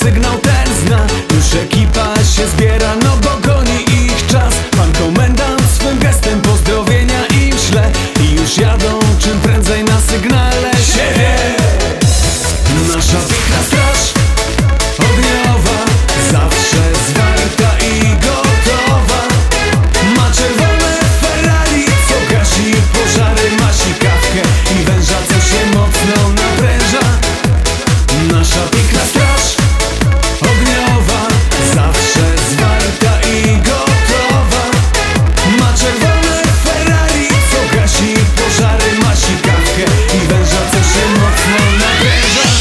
sygnał ten zna. Już ekipa się zbiera, no bo goni ich czas. Pan komendant swym gestem pozdrowienia im śle i już jadą czym prędzej na sygnale siebie. Nasza piękna straż ogniowa zawsze zwarta i gotowa. Ma czerwone Ferrari, co gasi pożary, ma sikawkę i węża, co się mocno napręża. Nasza piękna straż ogniowa zawsze zwarta i gotowa. Ma czerwone Ferrari, co gasi pożary, ma sikawkę i węża, co się mocno napręża.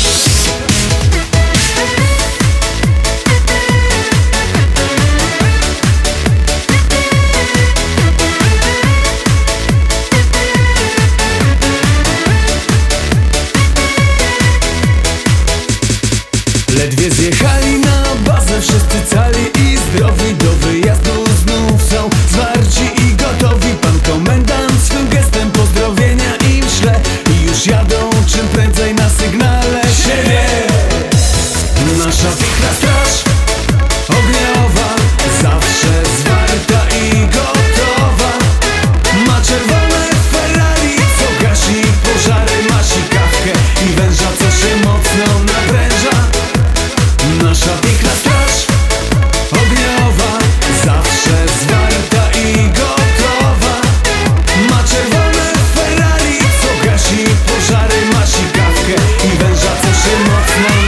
Ledwie zjechali na bazę, wszyscy cali i zdrowi. Do wyjazdu znów są zwarci i gotowi. Pan komendant swym gestem pozdrowienia im śle i już jadą czym prędzej na sygnale siebie. Nasza piękna straż ogniowa zawsze zwarta i gotowa. Ma czerwone Ferrari, co gasi pożary, ma sikawkę i węża, co się mocno napręża. Nasza piękna straż ogniowa zawsze zwarta i gotowa. Ma czerwone Ferrari, co gasi pożary, ma sikawkę i węża, co się mocno